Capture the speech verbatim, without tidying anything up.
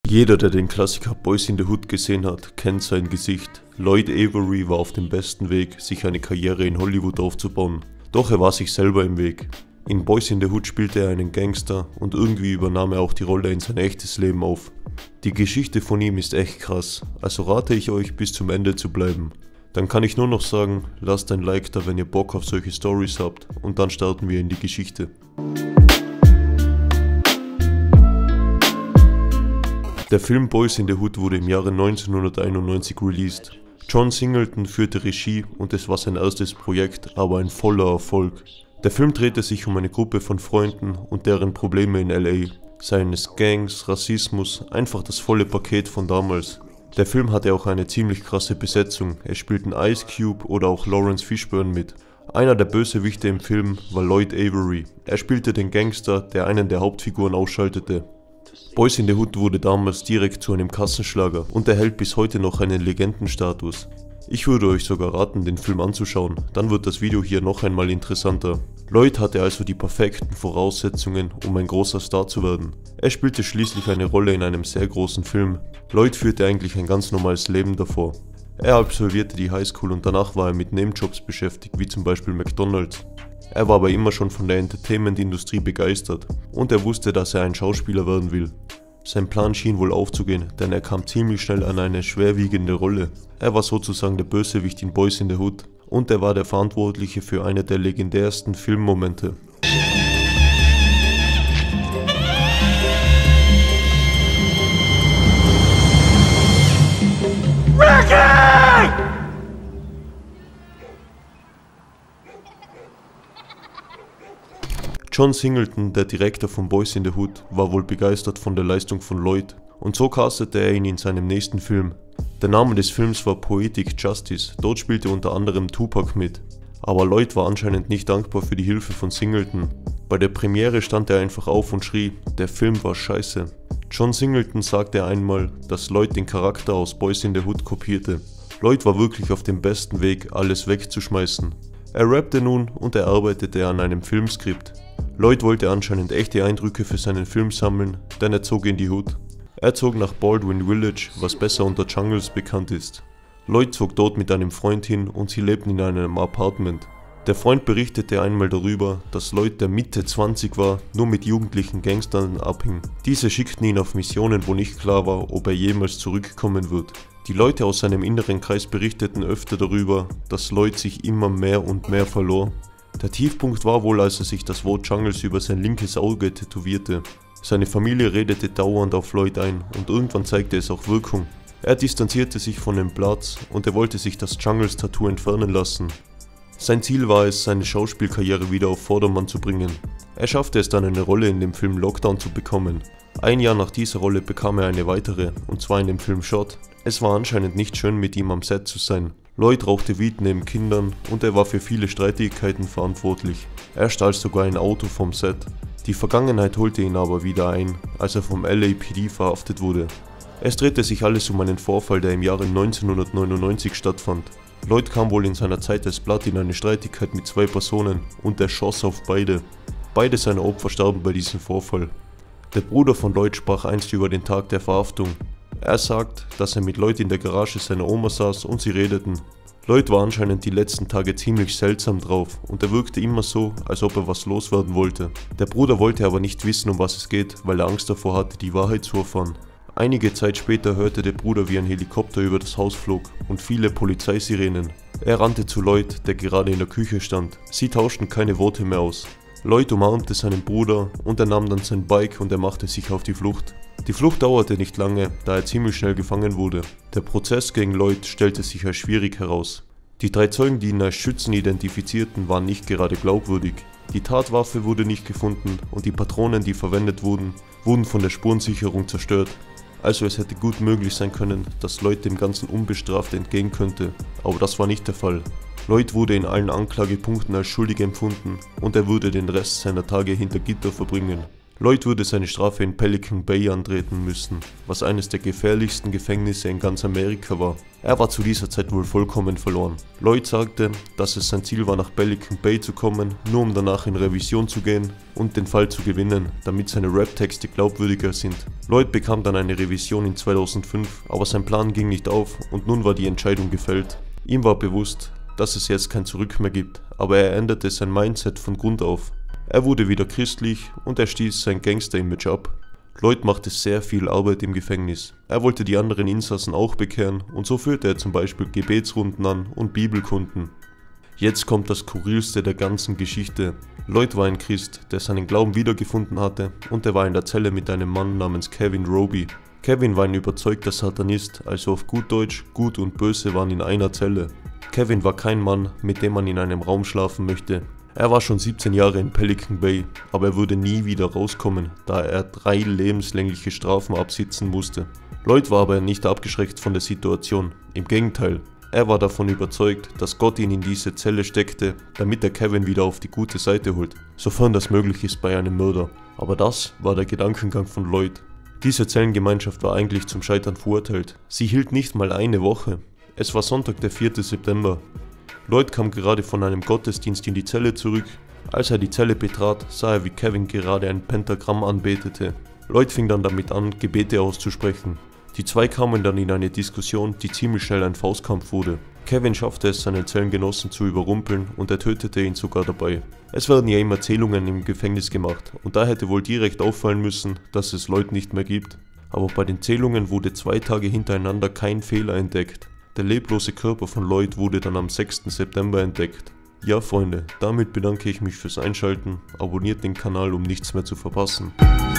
Jeder, der den Klassiker Boys in the Hood gesehen hat, kennt sein Gesicht. Lloyd Avery war auf dem besten Weg, sich eine Karriere in Hollywood aufzubauen. Doch er war sich selber im Weg. In Boys in the Hood spielte er einen Gangster und irgendwie übernahm er auch die Rolle in sein echtes Leben auf. Die Geschichte von ihm ist echt krass, also rate ich euch bis zum Ende zu bleiben. Dann kann ich nur noch sagen, lasst ein Like da, wenn ihr Bock auf solche Stories habt, und dann starten wir in die Geschichte. Der Film Boys in the Hood wurde im Jahre neunzehnhunderteinundneunzig released. John Singleton führte Regie und es war sein erstes Projekt, aber ein voller Erfolg. Der Film drehte sich um eine Gruppe von Freunden und deren Probleme in L A. Seien es Gangs, Rassismus, einfach das volle Paket von damals. Der Film hatte auch eine ziemlich krasse Besetzung, es spielten Ice Cube oder auch Lawrence Fishburne mit. Einer der Bösewichte im Film war Lloyd Avery. Er spielte den Gangster, der einen der Hauptfiguren ausschaltete. Boys in the Hood wurde damals direkt zu einem Kassenschlager und erhält bis heute noch einen Legendenstatus. Ich würde euch sogar raten, den Film anzuschauen, dann wird das Video hier noch einmal interessanter. Lloyd hatte also die perfekten Voraussetzungen, um ein großer Star zu werden. Er spielte schließlich eine Rolle in einem sehr großen Film. Lloyd führte eigentlich ein ganz normales Leben davor. Er absolvierte die Highschool und danach war er mit Nebenjobs beschäftigt, wie zum Beispiel McDonald's. Er war aber immer schon von der Entertainment-Industrie begeistert und er wusste, dass er ein Schauspieler werden will. Sein Plan schien wohl aufzugehen, denn er kam ziemlich schnell an eine schwerwiegende Rolle. Er war sozusagen der Bösewicht in Boys in the Hood und er war der Verantwortliche für eine der legendärsten Filmmomente. John Singleton, der Direktor von Boys in the Hood, war wohl begeistert von der Leistung von Lloyd und so castete er ihn in seinem nächsten Film. Der Name des Films war Poetic Justice, dort spielte unter anderem Tupac mit. Aber Lloyd war anscheinend nicht dankbar für die Hilfe von Singleton. Bei der Premiere stand er einfach auf und schrie, der Film war scheiße. John Singleton sagte einmal, dass Lloyd den Charakter aus Boys in the Hood kopierte. Lloyd war wirklich auf dem besten Weg, alles wegzuschmeißen. Er rappte nun und er arbeitete an einem Filmskript. Lloyd wollte anscheinend echte Eindrücke für seinen Film sammeln, denn er zog in die Hood. Er zog nach Baldwin Village, was besser unter Jungles bekannt ist. Lloyd zog dort mit einem Freund hin und sie lebten in einem Apartment. Der Freund berichtete einmal darüber, dass Lloyd, der Mitte zwanzig war, nur mit jugendlichen Gangstern abhing. Diese schickten ihn auf Missionen, wo nicht klar war, ob er jemals zurückkommen wird. Die Leute aus seinem inneren Kreis berichteten öfter darüber, dass Lloyd sich immer mehr und mehr verlor. Der Tiefpunkt war wohl, als er sich das Wort Jungles über sein linkes Auge tätowierte. Seine Familie redete dauernd auf Lloyd ein und irgendwann zeigte es auch Wirkung. Er distanzierte sich von dem Platz und er wollte sich das Jungles-Tattoo entfernen lassen. Sein Ziel war es, seine Schauspielkarriere wieder auf Vordermann zu bringen. Er schaffte es dann, eine Rolle in dem Film Lockdown zu bekommen. Ein Jahr nach dieser Rolle bekam er eine weitere, und zwar in dem Film Shot. Es war anscheinend nicht schön, mit ihm am Set zu sein. Lloyd rauchte Weed neben Kindern und er war für viele Streitigkeiten verantwortlich. Er stahl sogar ein Auto vom Set. Die Vergangenheit holte ihn aber wieder ein, als er vom L A P D verhaftet wurde. Es drehte sich alles um einen Vorfall, der im Jahre neunzehnhundertneunundneunzig stattfand. Lloyd kam wohl in seiner Zeit als Blood in eine Streitigkeit mit zwei Personen und er schoss auf beide. Beide seiner Opfer starben bei diesem Vorfall. Der Bruder von Lloyd sprach einst über den Tag der Verhaftung. Er sagt, dass er mit Lloyd in der Garage seiner Oma saß und sie redeten. Lloyd war anscheinend die letzten Tage ziemlich seltsam drauf und er wirkte immer so, als ob er was loswerden wollte. Der Bruder wollte aber nicht wissen, um was es geht, weil er Angst davor hatte, die Wahrheit zu erfahren. Einige Zeit später hörte der Bruder, wie ein Helikopter über das Haus flog und viele Polizeisirenen. Er rannte zu Lloyd, der gerade in der Küche stand. Sie tauschten keine Worte mehr aus. Lloyd umarmte seinen Bruder und er nahm dann sein Bike und er machte sich auf die Flucht. Die Flucht dauerte nicht lange, da er ziemlich schnell gefangen wurde. Der Prozess gegen Lloyd stellte sich als schwierig heraus. Die drei Zeugen, die ihn als Schützen identifizierten, waren nicht gerade glaubwürdig. Die Tatwaffe wurde nicht gefunden und die Patronen, die verwendet wurden, wurden von der Spurensicherung zerstört. Also es hätte gut möglich sein können, dass Lloyd dem Ganzen unbestraft entgehen könnte, aber das war nicht der Fall. Lloyd wurde in allen Anklagepunkten als schuldig empfunden und er würde den Rest seiner Tage hinter Gitter verbringen. Lloyd würde seine Strafe in Pelican Bay antreten müssen, was eines der gefährlichsten Gefängnisse in ganz Amerika war. Er war zu dieser Zeit wohl vollkommen verloren. Lloyd sagte, dass es sein Ziel war, nach Pelican Bay zu kommen, nur um danach in Revision zu gehen und den Fall zu gewinnen, damit seine Rap-Texte glaubwürdiger sind. Lloyd bekam dann eine Revision in zweitausendfünf, aber sein Plan ging nicht auf und nun war die Entscheidung gefällt. Ihm war bewusst, dass es jetzt kein Zurück mehr gibt, aber er änderte sein Mindset von Grund auf. Er wurde wieder christlich und er stieß sein Gangster-Image ab. Lloyd machte sehr viel Arbeit im Gefängnis. Er wollte die anderen Insassen auch bekehren und so führte er zum Beispiel Gebetsrunden an und Bibelkunden. Jetzt kommt das Skurrilste der ganzen Geschichte. Lloyd war ein Christ, der seinen Glauben wiedergefunden hatte und er war in der Zelle mit einem Mann namens Kevin Roby. Kevin war ein überzeugter Satanist, also auf gut Deutsch, Gut und Böse waren in einer Zelle. Kevin war kein Mann, mit dem man in einem Raum schlafen möchte. Er war schon siebzehn Jahre in Pelican Bay, aber er würde nie wieder rauskommen, da er drei lebenslängliche Strafen absitzen musste. Lloyd war aber nicht abgeschreckt von der Situation, im Gegenteil. Er war davon überzeugt, dass Gott ihn in diese Zelle steckte, damit er Kevin wieder auf die gute Seite holt, sofern das möglich ist bei einem Mörder. Aber das war der Gedankengang von Lloyd. Diese Zellengemeinschaft war eigentlich zum Scheitern verurteilt. Sie hielt nicht mal eine Woche. Es war Sonntag, der vierte September. Lloyd kam gerade von einem Gottesdienst in die Zelle zurück. Als er die Zelle betrat, sah er, wie Kevin gerade ein Pentagramm anbetete. Lloyd fing dann damit an, Gebete auszusprechen. Die zwei kamen dann in eine Diskussion, die ziemlich schnell ein Faustkampf wurde. Kevin schaffte es, seinen Zellengenossen zu überrumpeln und er tötete ihn sogar dabei. Es werden ja immer Zählungen im Gefängnis gemacht und da hätte wohl direkt auffallen müssen, dass es Lloyd nicht mehr gibt. Aber bei den Zählungen wurde zwei Tage hintereinander kein Fehler entdeckt. Der leblose Körper von Lloyd wurde dann am sechsten September entdeckt. Ja Freunde, damit bedanke ich mich fürs Einschalten, abonniert den Kanal, um nichts mehr zu verpassen.